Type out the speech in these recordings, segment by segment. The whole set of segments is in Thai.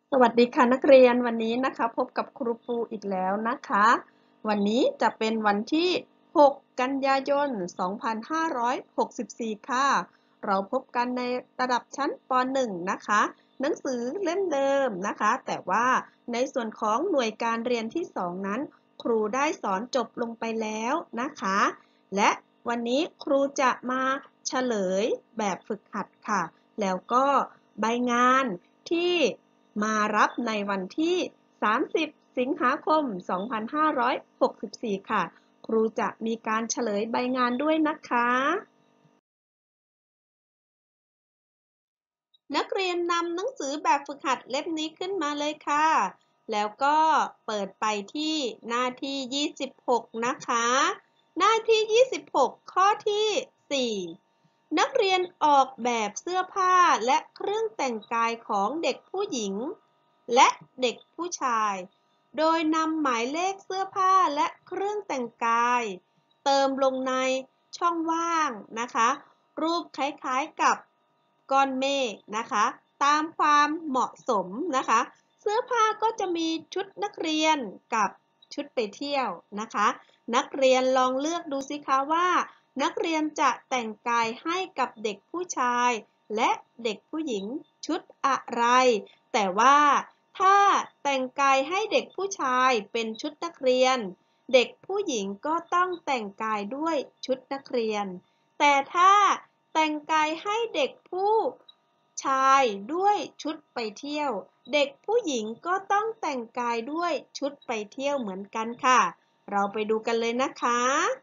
สวัสดีค่ะนักเรียนวันนี้นะคะพบกับครูปูอีกแล้วนะคะวันนี้จะเป็นวันที่6กันยายน2564ค่ะเราพบกันในระดับชั้นป .1 นะคะหนังสือเล่มเดิมนะคะแต่ว่าในส่วนของหน่วยการเรียนที่2นั้นครูได้สอนจบลงไปแล้วนะคะและวันนี้ครูจะมาเฉลยแบบฝึกหัดค่ะแล้วก็ใบงานที่มารับในวันที่30สิงหาคม2564ค่ะครูจะมีการเฉลยใบงานด้วยนะคะนักเรียนนำหนังสือแบบฝึกหัดเล่มนี้ขึ้นมาเลยค่ะแล้วก็เปิดไปที่หน้าที่26นะคะหน้าที่26ข้อที่4นักเรียนออกแบบเสื้อผ้าและเครื่องแต่งกายของเด็กผู้หญิงและเด็กผู้ชายโดยนำหมายเลขเสื้อผ้าและเครื่องแต่งกายเติมลงในช่องว่างนะคะรูปคล้ายๆกับก้อนเมฆนะคะตามความเหมาะสมนะคะเสื้อผ้าก็จะมีชุดนักเรียนกับชุดไปเที่ยวนะคะนักเรียนลองเลือกดูสิคะว่านักเรียนจะแต่งกายให้กับเด็กผู้ชายและเด็กผู้หญิงชุดอะไรแต่ว่าถ้าแต่งกายให้เด็กผู้ชายเป็นชุดนักเรียนเด็กผู้หญิงก็ต้องแต่งกายด้วยชุดนักเรียนแต่ถ้าแต่งกายให้เด็กผู้ชายด้วยชุดไปเที่ยวเด็กผู้หญิงก็ต้องแต่งกายด้วยชุดไปเที่ยวเหมือนกันค่ะเราไปดูกันเลยนะคะ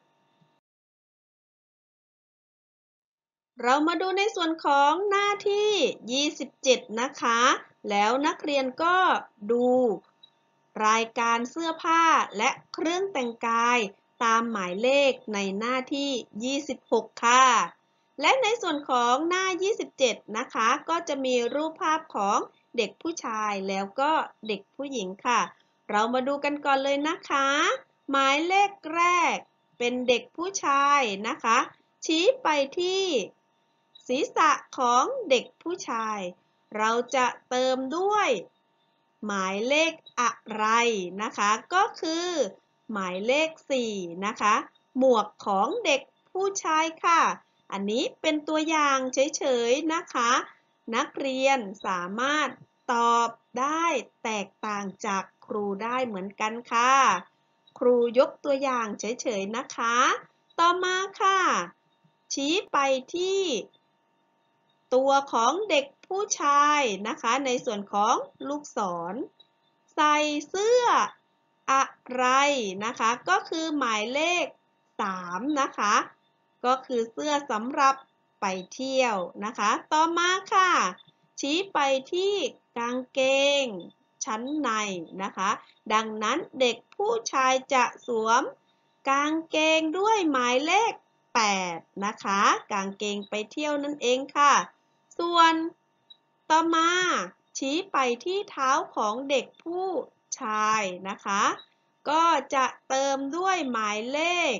เรามาดูในส่วนของหน้าที่27นะคะแล้วนักเรียนก็ดูรายการเสื้อผ้าและเครื่องแต่งกายตามหมายเลขในหน้าที่26ค่ะและในส่วนของหน้า27นะคะก็จะมีรูปภาพของเด็กผู้ชายแล้วก็เด็กผู้หญิงค่ะเรามาดูกันก่อนเลยนะคะหมายเลขแรกเป็นเด็กผู้ชายนะคะชี้ไปที่ศีรษะของเด็กผู้ชายเราจะเติมด้วยหมายเลขอะไรนะคะก็คือหมายเลข4นะคะหมวกของเด็กผู้ชายค่ะอันนี้เป็นตัวอย่างเฉยๆนะคะนักเรียนสามารถตอบได้แตกต่างจากครูได้เหมือนกันค่ะครูยกตัวอย่างเฉยๆนะคะต่อมาค่ะชี้ไปที่ตัวของเด็กผู้ชายนะคะในส่วนของลูกศรใส่เสื้ออะไรนะคะก็คือหมายเลข3นะคะก็คือเสื้อสำหรับไปเที่ยวนะคะต่อมาค่ะชี้ไปที่กางเกงชั้นในนะคะดังนั้นเด็กผู้ชายจะสวมกางเกงด้วยหมายเลข8นะคะกางเกงไปเที่ยวนั่นเองค่ะส่วนต่อมาชี้ไปที่เท้าของเด็กผู้ชายนะคะก็จะเติมด้วยหมายเลข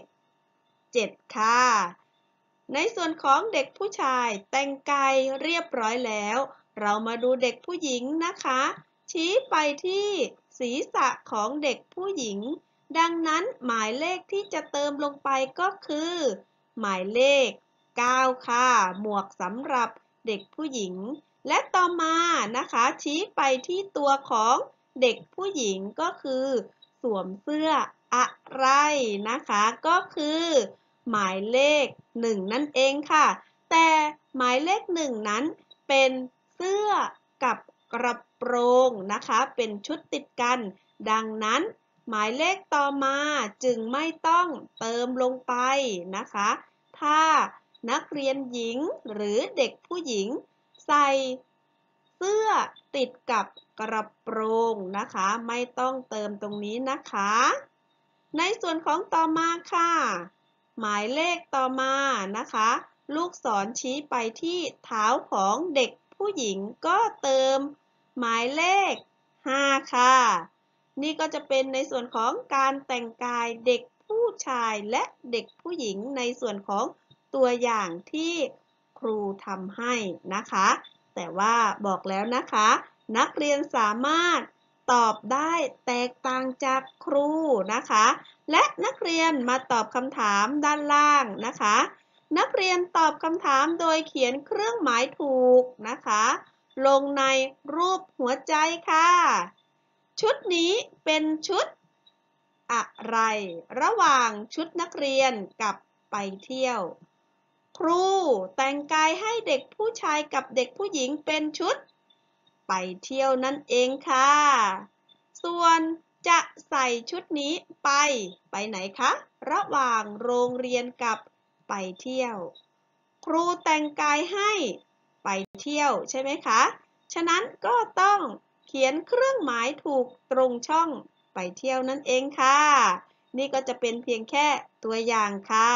7ค่ะในส่วนของเด็กผู้ชายแต่งกายเรียบร้อยแล้วเรามาดูเด็กผู้หญิงนะคะชี้ไปที่ศีรษะของเด็กผู้หญิงดังนั้นหมายเลขที่จะเติมลงไปก็คือหมายเลข9ค่ะหมวกสำหรับเด็กผู้หญิงและต่อมานะคะชี้ไปที่ตัวของเด็กผู้หญิงก็คือสวมเสื้ออะไรนะคะก็คือหมายเลข1นั่นเองค่ะแต่หมายเลข1นั้นเป็นเสื้อกับกระโปรงนะคะเป็นชุดติดกันดังนั้นหมายเลขต่อมาจึงไม่ต้องเติมลงไปนะคะถ้านักเรียนหญิงหรือเด็กผู้หญิงใส่เสื้อติดกับกระโปรงนะคะไม่ต้องเติมตรงนี้นะคะในส่วนของต่อมาค่ะหมายเลขต่อมานะคะลูกศรชี้ไปที่เท้าของเด็กผู้หญิงก็เติมหมายเลข5ค่ะนี่ก็จะเป็นในส่วนของการแต่งกายเด็กผู้ชายและเด็กผู้หญิงในส่วนของตัวอย่างที่ครูทำให้นะคะแต่ว่าบอกแล้วนะคะนักเรียนสามารถตอบได้แตกต่างจากครูนะคะและนักเรียนมาตอบคำถามด้านล่างนะคะนักเรียนตอบคำถามโดยเขียนเครื่องหมายถูกนะคะลงในรูปหัวใจค่ะชุดนี้เป็นชุดอะไรระหว่างชุดนักเรียนกับไปเที่ยวครูแต่งกายให้เด็กผู้ชายกับเด็กผู้หญิงเป็นชุดไปเที่ยวนั่นเองค่ะส่วนจะใส่ชุดนี้ไปไหนคะระหว่างโรงเรียนกับไปเที่ยวครูแต่งกายให้ไปเที่ยวใช่ไหมคะฉะนั้นก็ต้องเขียนเครื่องหมายถูกตรงช่องไปเที่ยวนั่นเองค่ะนี่ก็จะเป็นเพียงแค่ตัวอย่างค่ะ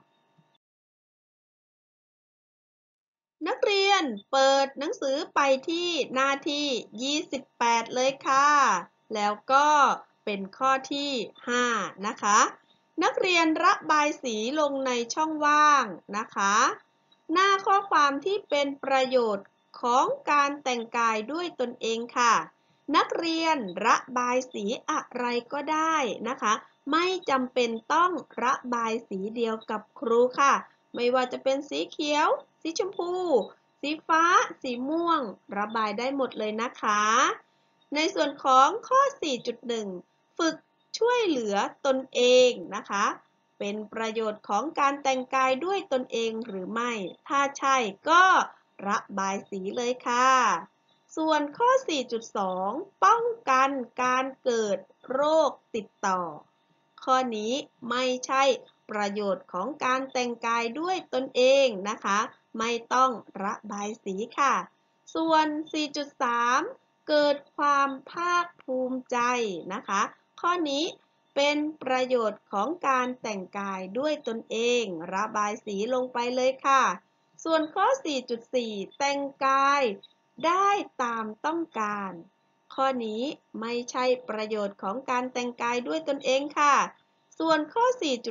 นักเรียนเปิดหนังสือไปที่หน้าที่28เลยค่ะแล้วก็เป็นข้อที่5นะคะนักเรียนระบายสีลงในช่องว่างนะคะหน้าข้อความที่เป็นประโยชน์ของการแต่งกายด้วยตนเองค่ะนักเรียนระบายสีอะไรก็ได้นะคะไม่จำเป็นต้องระบายสีเดียวกับครูค่ะไม่ว่าจะเป็นสีเขียวสีชมพูสีฟ้าสีม่วงระบายได้หมดเลยนะคะในส่วนของข้อ 4.1 ฝึกช่วยเหลือตนเองนะคะเป็นประโยชน์ของการแต่งกายด้วยตนเองหรือไม่ถ้าใช่ก็ระบายสีเลยค่ะส่วนข้อ 4.2 ป้องกันการเกิดโรคติดต่อข้อนี้ไม่ใช่ประโยชน์ของการแต่งกายด้วยตนเองนะคะไม่ต้องระบายสีค่ะส่วน 4.3 เกิดความภาคภูมิใจนะคะข้อนี้เป็นประโยชน์ของการแต่งกายด้วยตนเองระบายสีลงไปเลยค่ะส่วนข้อ 4.4 แต่งกายได้ตามต้องการข้อนี้ไม่ใช่ประโยชน์ของการแต่งกายด้วยตนเองค่ะส่วนข้อ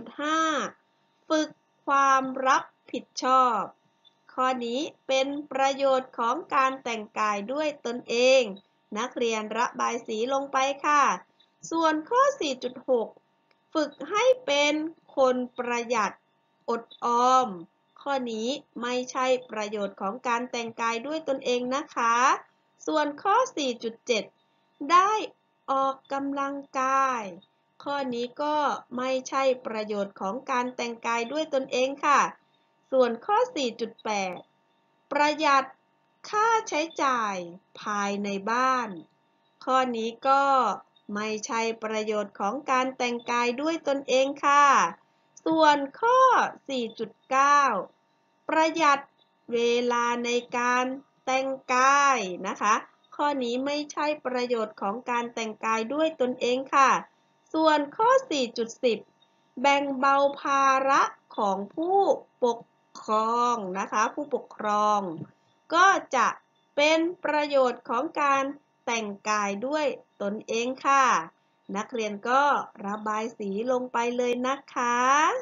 4.5 ฝึกความรับผิดชอบข้อนี้เป็นประโยชน์ของการแต่งกายด้วยตนเองนักเรียนระบายสีลงไปค่ะส่วนข้อ 4.6 ฝึกให้เป็นคนประหยัดอดออมข้อนี้ไม่ใช่ประโยชน์ของการแต่งกายด้วยตนเองนะคะส่วนข้อ 4.7 ได้ออกกำลังกายข้อนี้ก็ไม่ใช่ประโยชน์ของการแต่งกายด้วยตนเองค่ะส่วนข้อ 4.8 ประหยัดค่าใช้จ่ายภายในบ้านข้อนี้ก็ไม่ใช่ประโยชน์ของการแต่งกายด้วยตนเองค่ะส่วนข้อ 4.9 ประหยัดเวลาในการแต่งกายนะคะข้อนี้ไม่ใช่ประโยชน์ของการแต่งกายด้วยตนเองค่ะส่วนข้อ 4.10 แบ่งเบาภาระของผู้ปกครองนะคะผู้ปกครองก็จะเป็นประโยชน์ของการแต่งกายด้วยตนเองค่ะนักเรียนก็ระบายสีลงไปเลยนะคะ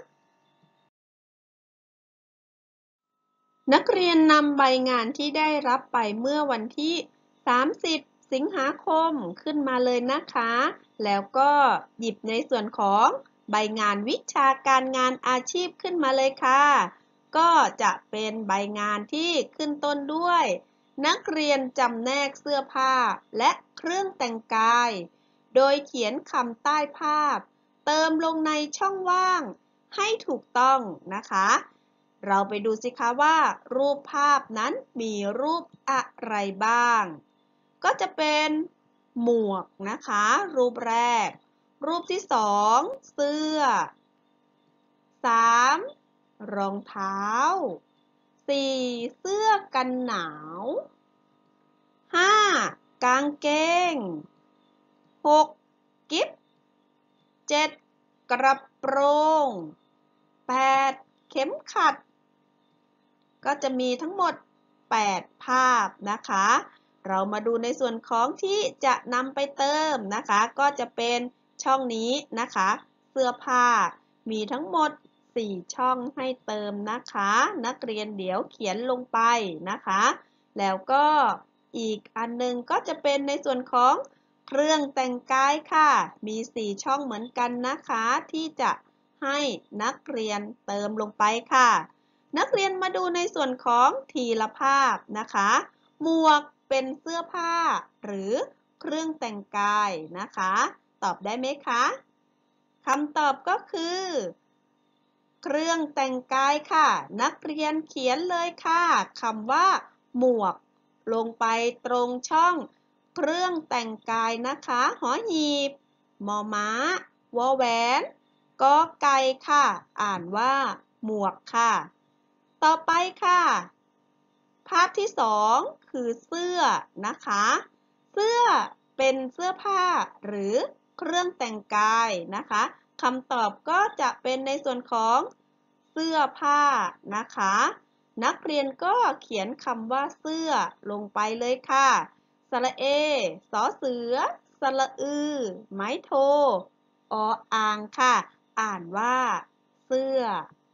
นักเรียนนำใบงานที่ได้รับไปเมื่อวันที่30สิงหาคมขึ้นมาเลยนะคะแล้วก็หยิบในส่วนของใบงานวิชาการงานอาชีพขึ้นมาเลยค่ะก็จะเป็นใบงานที่ขึ้นต้นด้วยนักเรียนจำแนกเสื้อผ้าและเครื่องแต่งกายโดยเขียนคำใต้ภาพเติมลงในช่องว่างให้ถูกต้องนะคะเราไปดูสิคะว่ารูปภาพนั้นมีรูปอะไรบ้างก็จะเป็นหมวกนะคะรูปแรกรูปที่2เสื้อ3รองเท้า4เสื้อกันหนาว5กางเกง6กิ๊บ7กระโปรง8เข็มขัดก็จะมีทั้งหมด8ภาพนะคะเรามาดูในส่วนของที่จะนำไปเติมนะคะก็จะเป็นช่องนี้นะคะเสื้อผ้ามีทั้งหมด4ช่องให้เติมนะคะนักเรียนเดี๋ยวเขียนลงไปนะคะแล้วก็อีกอันหนึ่งก็จะเป็นในส่วนของเครื่องแต่งกายค่ะมี4ช่องเหมือนกันนะคะที่จะให้นักเรียนเติมลงไปค่ะนักเรียนมาดูในส่วนของทีละภาพนะคะหมวกเป็นเสื้อผ้าหรือเครื่องแต่งกายนะคะตอบได้ไหมคะคำตอบก็คือเครื่องแต่งกายค่ะนักเรียนเขียนเลยค่ะคำว่าหมวกลงไปตรงช่องเครื่องแต่งกายนะคะหอหีบมอม้าวอแหวนกอไก่ค่ะอ่านว่าหมวกค่ะต่อไปค่ะภาพที่สองคือเสื้อนะคะเสื้อเป็นเสื้อผ้าหรือเครื่องแต่งกายนะคะคำตอบก็จะเป็นในส่วนของเสื้อผ้านะคะนักเรียนก็เขียนคำว่าเสื้อลงไปเลยค่ะสระเอสอเสือสระอือไม้โทออ่างค่ะอ่านว่าเสื้อ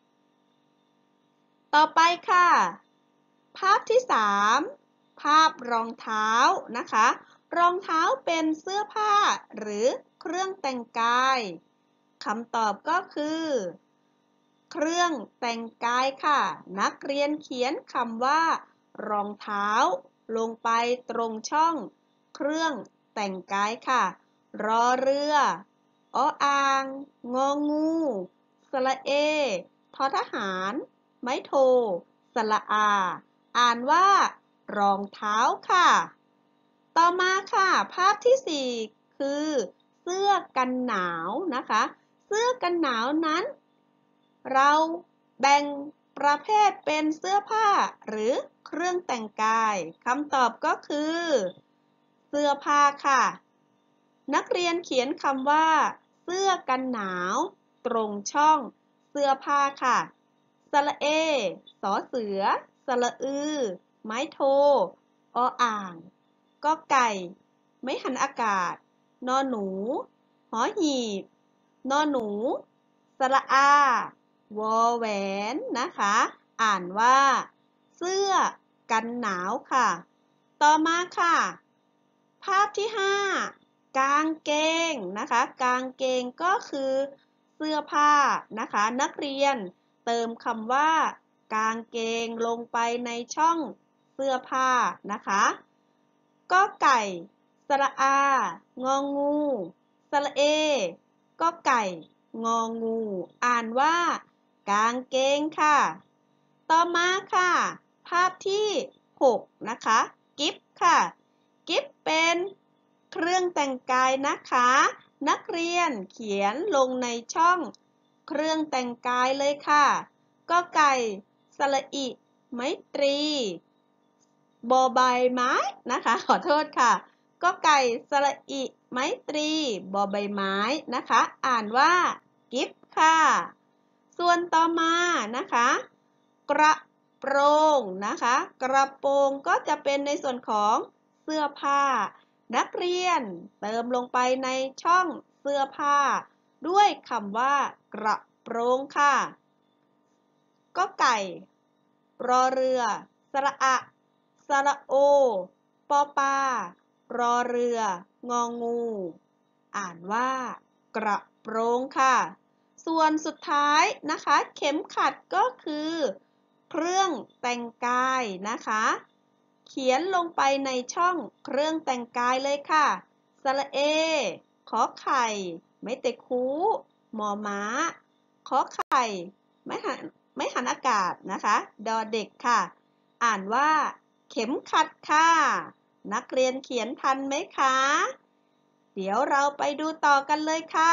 ต่อไปค่ะภาพที่3ภาพรองเท้านะคะรองเท้าเป็นเสื้อผ้าหรือเครื่องแต่งกายคำตอบก็คือเครื่องแต่งกายค่ะนักเรียนเขียนคำว่ารองเท้าลงไปตรงช่องเครื่องแต่งกายค่ะรอเรืออ่างงองูสระเอทอทหารไม้โทสระอาอ่านว่ารองเท้าค่ะต่อมาค่ะภาพที่4คือเสื้อกันหนาวนะคะเสื้อกันหนาวนั้นเราแบ่งประเภทเป็นเสื้อผ้าหรือเครื่องแต่งกายคำตอบก็คือเสื้อผ้าค่ะนักเรียนเขียนคำว่าเสื้อกันหนาวตรงช่องเสื้อผ้าค่ะสระเอสอเสือสระอือไม้โทอ่างก็ไก่ไม้หันอากาศนอหนูหอหีบนอหนูสระอาวอแหวนนะคะอ่านว่าเสื้อกันหนาวค่ะต่อมาค่ะภาพที่5กางเกงนะคะกางเกงก็คือเสื้อผ้านะคะนักเรียนเติมคำว่ากางเกงลงไปในช่องเสื้อผ้านะคะก็ไก่สระอางองูสระเอก็ไก่งองูอ่านว่ากางเกงค่ะต่อมาค่ะภาพที่6นะคะกิ๊บค่ะกิ๊บเป็นเครื่องแต่งกายนะคะนักเรียนเขียนลงในช่องเครื่องแต่งกายเลยค่ะก็ไก่สระอิไม้ตรีบอใบไม้นะคะขอโทษค่ะก็ไก่สระอิไม้ตรีบอใบไม้นะคะอ่านว่ากิฟค่ะส่วนต่อมานะคะกระโปรงนะคะกระโปรงก็จะเป็นในส่วนของเสื้อผ้านักเรียนเติมลงไปในช่องเสื้อผ้าด้วยคำว่ากระโปรงค่ะก็ไก่รอเรือสระอะสระโอปอปารอเรืององูอ่านว่ากระโปรงค่ะส่วนสุดท้ายนะคะเข็มขัดก็คือเครื่องแต่งกายนะคะเขียนลงไปในช่องเครื่องแต่งกายเลยค่ะสระเอขอไข่ไม่เตะคูมอม้าขอไข่ไม่หันอากาศนะคะดอเด็กค่ะอ่านว่าเข็มขัดค่ะนักเรียนเขียนทันไหมคะเดี๋ยวเราไปดูต่อกันเลยค่ะ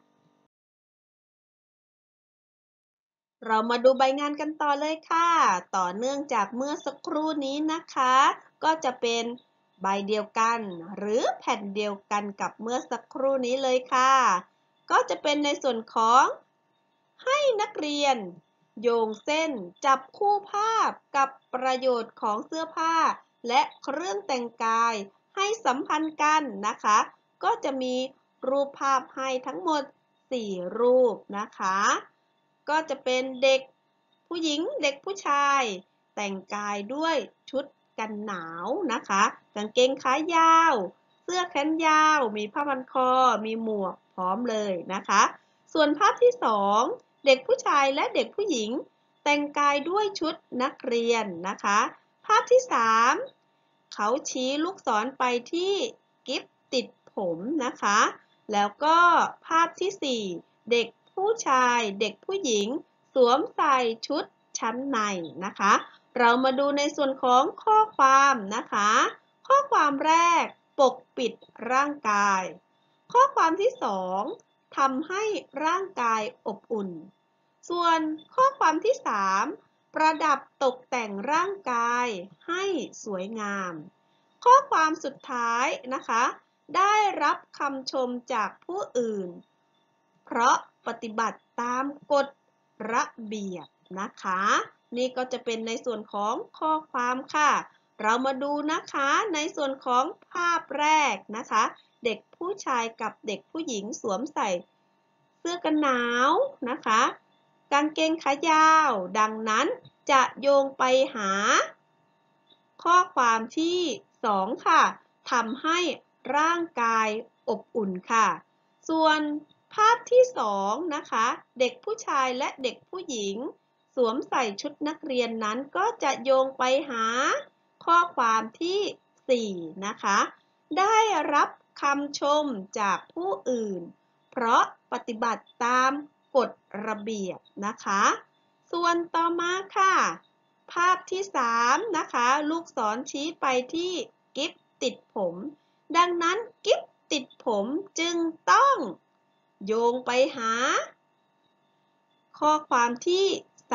เรามาดูใบงานกันต่อเลยค่ะต่อเนื่องจากเมื่อสักครู่นี้นะคะก็จะเป็นใบเดียวกันหรือแผ่นเดียวกันกับเมื่อสักครู่นี้เลยค่ะก็จะเป็นในส่วนของให้นักเรียนโยงเส้นจับคู่ภาพกับประโยชน์ของเสื้อผ้าและเครื่องแต่งกายให้สัมพันธ์กันนะคะก็จะมีรูปภาพให้ทั้งหมด4รูปนะคะก็จะเป็นเด็กผู้หญิงเด็กผู้ชายแต่งกายด้วยชุดกันหนาวนะคะกางเกงขายาว เสื้อแขนยาวมีผ้าพันคอมีหมวกพร้อมเลยนะคะส่วนภาพที่2เด็กผู้ชายและเด็กผู้หญิงแต่งกายด้วยชุดนักเรียนนะคะภาพที่3เขาชี้ลูกศรไปที่กิ๊บติดผมนะคะแล้วก็ภาพที่4เด็กผู้ชายเด็กผู้หญิงสวมใส่ชุดชั้นในนะคะเรามาดูในส่วนของข้อความนะคะข้อความแรกปกปิดร่างกายข้อความที่2ทำให้ร่างกายอบอุ่นส่วนข้อความที่3ประดับตกแต่งร่างกายให้สวยงามข้อความสุดท้ายนะคะได้รับคำชมจากผู้อื่นเพราะปฏิบัติตามกฎระเบียบนะคะนี่ก็จะเป็นในส่วนของข้อความค่ะเรามาดูนะคะในส่วนของภาพแรกนะคะเด็กผู้ชายกับเด็กผู้หญิงสวมใส่เสื้อกันหนาวนะคะกางเกงขายาวดังนั้นจะโยงไปหาข้อความที่2ค่ะทำให้ร่างกายอบอุ่นค่ะส่วนภาพที่2นะคะเด็กผู้ชายและเด็กผู้หญิงสวมใส่ชุดนักเรียนนั้นก็จะโยงไปหาข้อความที่4นะคะได้รับคำชมจากผู้อื่นเพราะปฏิบัติตามกฎระเบียบนะคะส่วนต่อมาค่ะภาพที่3นะคะลูกศรชี้ไปที่กิ๊บติดผมดังนั้นกิ๊บติดผมจึงต้องโยงไปหาข้อความที่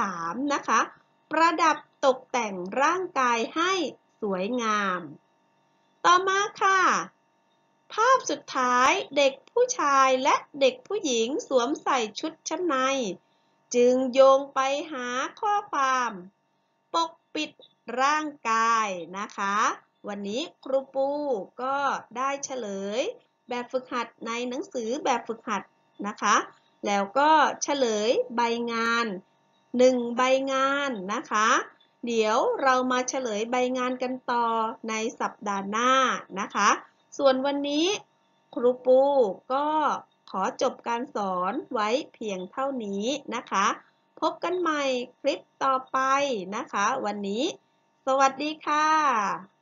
3นะคะประดับตกแต่งร่างกายให้สวยงามต่อมาค่ะภาพสุดท้ายเด็กผู้ชายและเด็กผู้หญิงสวมใส่ชุดชั้นในจึงโยงไปหาข้อความปกปิดร่างกายนะคะวันนี้ครูปูก็ได้เฉลยแบบฝึกหัดในหนังสือแบบฝึกหัดนะคะแล้วก็เฉลยใบงาน1ใบงานนะคะเดี๋ยวเรามาเฉลยใบงานกันต่อในสัปดาห์หน้านะคะส่วนวันนี้ครูปูก็ขอจบการสอนไว้เพียงเท่านี้นะคะพบกันใหม่คลิปต่อไปนะคะวันนี้สวัสดีค่ะ